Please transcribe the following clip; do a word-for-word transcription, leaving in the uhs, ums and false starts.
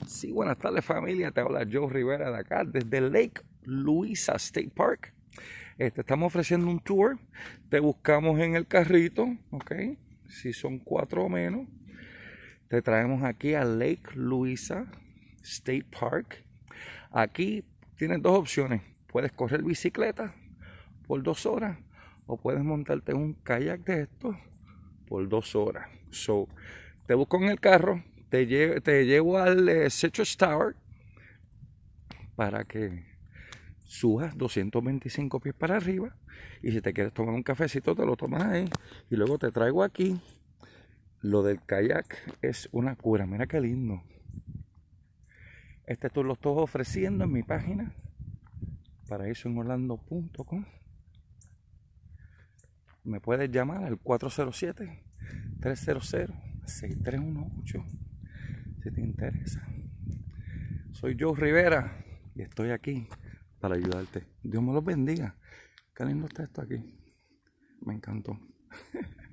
Sí, buenas tardes familia, te habla Joe Rivera de acá, desde Lake Louisa State Park. Este, estamos ofreciendo un tour, te buscamos en el carrito, ok, si son cuatro o menos, te traemos aquí a Lake Louisa State Park. Aquí tienes dos opciones, puedes correr bicicleta por dos horas o puedes montarte en un kayak de estos por dos horas. So, te busco en el carro, te llevo, te llevo al eh, Citrus Tower para que subas doscientos veinticinco pies para arriba, y si te quieres tomar un cafecito te lo tomas ahí, y luego te traigo aquí. Lo del kayak es una cura, mira qué lindo. Este tour lo estoy ofreciendo en mi página paraíso en orlando punto com. Me puedes llamar al cuatro cero siete, tres cero cero, seis tres uno ocho si te interesa. Soy Joe Rivera y estoy aquí para ayudarte. Dios me los bendiga. Qué lindo está esto aquí. Me encantó.